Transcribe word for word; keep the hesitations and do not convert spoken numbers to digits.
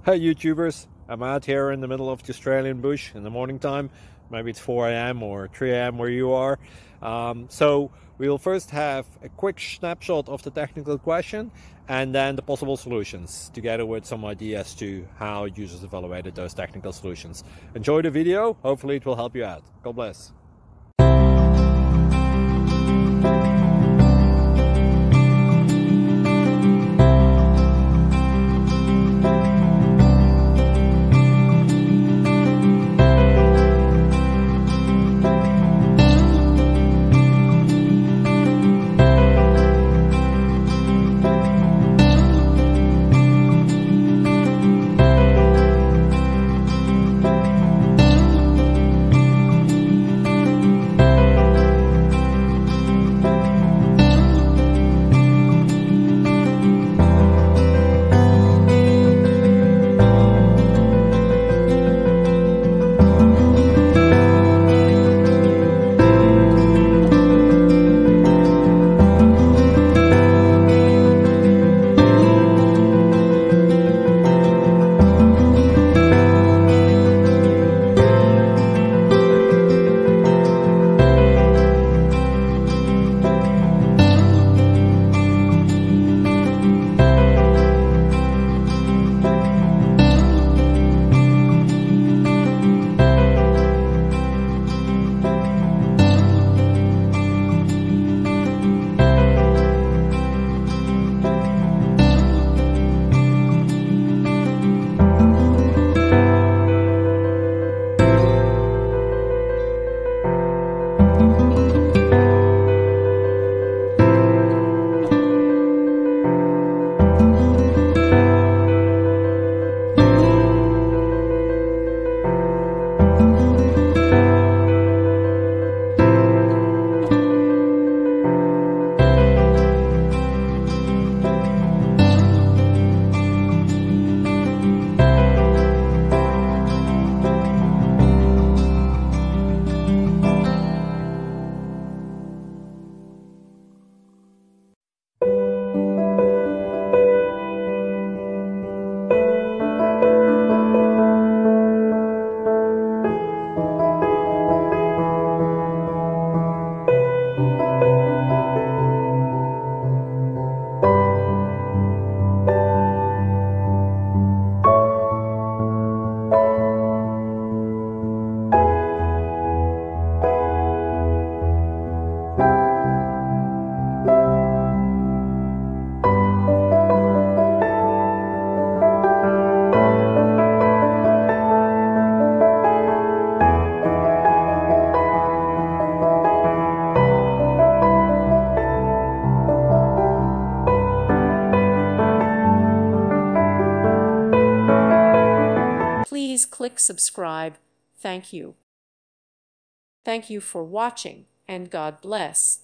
Hey YouTubers, I'm out here in the middle of the Australian bush in the morning time. Maybe it's four A M or three A M where you are. Um, so we'll first have a quick snapshot of the technical question and then the possible solutions, together with some ideas to how users evaluated those technical solutions. Enjoy the video, hopefully it will help you out. God bless. Please click subscribe. Thank you. Thank you for watching, and God bless.